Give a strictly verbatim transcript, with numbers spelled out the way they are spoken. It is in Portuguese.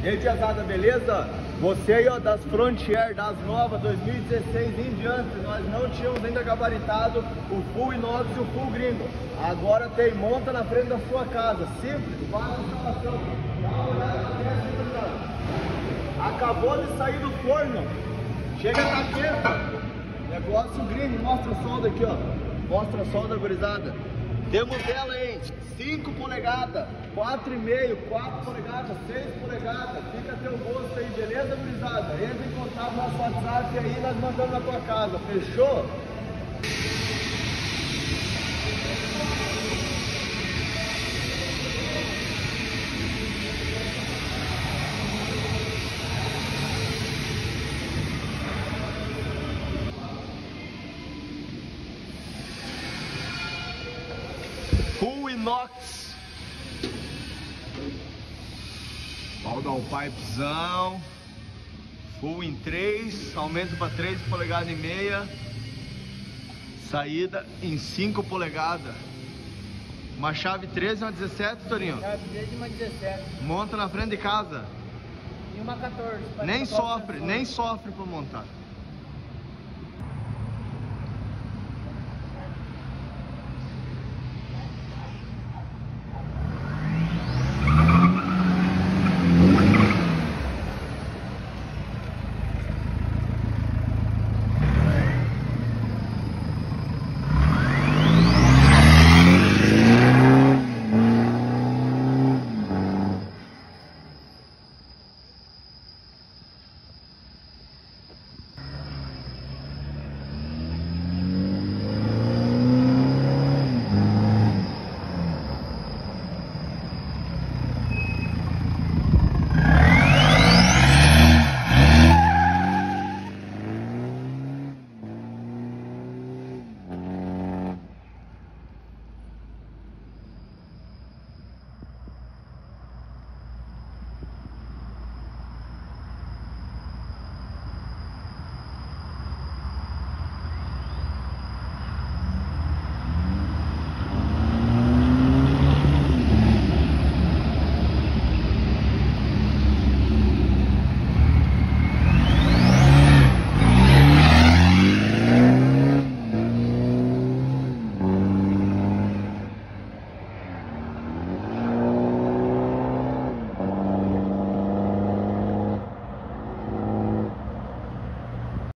E aí, tiazada, beleza? Você aí, ó, das Frontier, das novas, dois mil e dezesseis em diante, nós não tínhamos ainda gabaritado o full inox e o full gringo. Agora tem, monta na frente da sua casa, simples, fácil instalação. Dá uma olhada na peça, acabou de sair do forno, chega a tá quente. Negócio gringo, mostra a solda aqui, ó. Mostra a solda, gurizada. Temos ela aí, cinco polegadas, quatro e meio, quatro polegadas, seis polegadas. Fica a teu gosto aí, beleza, gurizada? Entra em contato no nosso WhatsApp aí, nós mandamos na tua casa, fechou? Full inox. Vamos dar um pipezão. Full em três, aumento para três polegadas e meia. Saída em cinco polegadas. Uma chave treze e uma dezessete, Torinho? Chave treze e uma dezessete. Monta na frente de casa. E uma quatorze. Nem sofre, nem sofre para montar.